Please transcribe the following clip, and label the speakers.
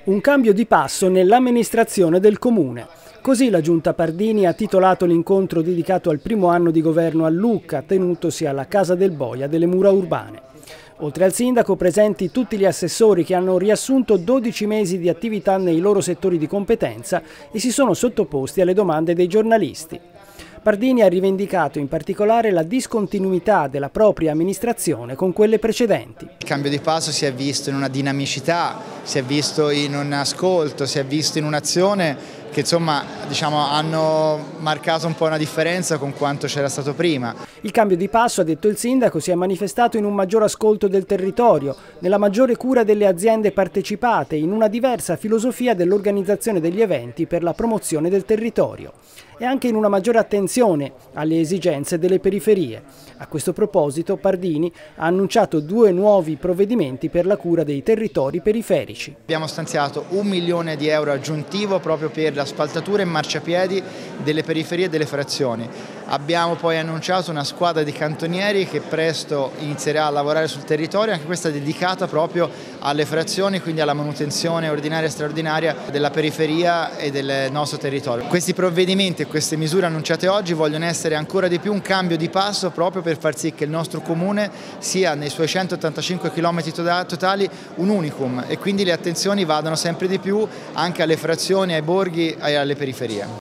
Speaker 1: Un cambio di passo nell'amministrazione del comune. Così la Giunta Pardini ha titolato l'incontro dedicato al primo anno di governo a Lucca, tenutosi alla Casa del Boia delle Mura Urbane. Oltre al sindaco, presenti tutti gli assessori che hanno riassunto 12 mesi di attività nei loro settori di competenza e si sono sottoposti alle domande dei giornalisti. Pardini ha rivendicato in particolare la discontinuità della propria amministrazione con quelle precedenti.
Speaker 2: Il cambio di passo si è visto in una dinamicità, si è visto in un ascolto, si è visto in un'azione che hanno marcato un po' una differenza con quanto c'era stato prima.
Speaker 1: Il cambio di passo, ha detto il sindaco, si è manifestato in un maggior ascolto del territorio, nella maggiore cura delle aziende partecipate, in una diversa filosofia dell'organizzazione degli eventi per la promozione del territorio e anche in una maggiore attenzione alle esigenze delle periferie. A questo proposito Pardini ha annunciato 2 nuovi provvedimenti per la cura dei territori periferici.
Speaker 2: Abbiamo stanziato 1 milione di euro aggiuntivo proprio per la spaltatura e marciapiedi delle periferie e delle frazioni. Abbiamo poi annunciato una squadra di cantonieri che presto inizierà a lavorare sul territorio, anche questa dedicata proprio alle frazioni, quindi alla manutenzione ordinaria e straordinaria della periferia e del nostro territorio. Questi provvedimenti e queste misure annunciate oggi vogliono essere ancora di più un cambio di passo proprio per far sì che il nostro comune sia nei suoi 185 km totali un unicum e quindi le attenzioni vadano sempre di più anche alle frazioni, ai borghi e alle periferie.